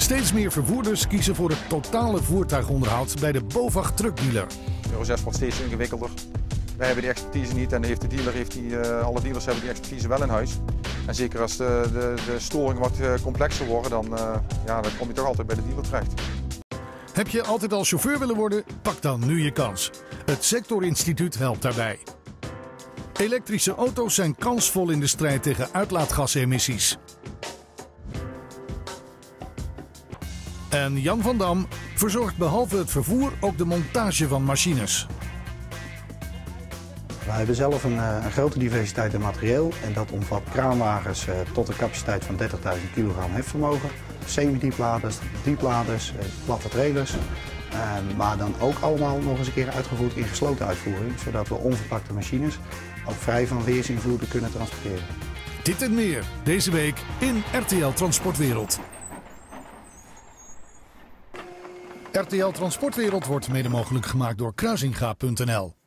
Steeds meer vervoerders kiezen voor het totale voertuigonderhoud bij de BOVAG truckdealer. Euro 6 wordt steeds ingewikkelder. Wij hebben die expertise niet en alle dealers hebben die expertise wel in huis. En zeker als de storingen wat complexer worden, dan kom je toch altijd bij de dealer terecht. Heb je altijd al chauffeur willen worden? Pak dan nu je kans. Het Sectorinstituut helpt daarbij. Elektrische auto's zijn kansvol in de strijd tegen uitlaatgasemissies. En Jan van Dam verzorgt behalve het vervoer ook de montage van machines. We hebben zelf een grote diversiteit in materieel en dat omvat kraanwagens tot een capaciteit van 30.000 kilogram hefvermogen, semi-diepladers, diepladers, platte trailers. Maar dan ook allemaal nog eens een keer uitgevoerd in gesloten uitvoering, zodat we onverpakte machines ook vrij van weersinvloeden kunnen transporteren. Dit en meer deze week in RTL Transportwereld. RTL Transportwereld wordt mede mogelijk gemaakt door Kruisinga.nl.